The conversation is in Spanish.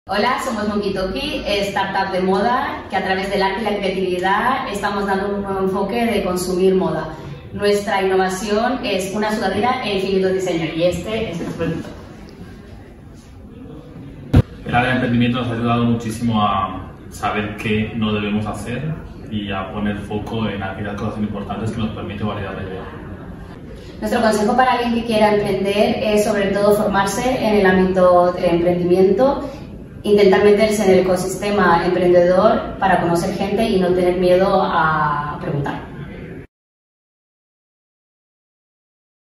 Hola, somos Monkey Toki, startup de moda que a través del arte y la creatividad estamos dando un nuevo enfoque de consumir moda. Nuestra innovación es una sudadera e infinitos diseños y este es nuestro producto. El área de emprendimiento nos ha ayudado muchísimo a saber qué no debemos hacer y a poner foco en aquellas cosas importantes que nos permiten validar la idea. Nuestro consejo para alguien que quiera emprender es sobre todo formarse en el ámbito de emprendimiento, intentar meterse en el ecosistema emprendedor para conocer gente y no tener miedo a preguntar.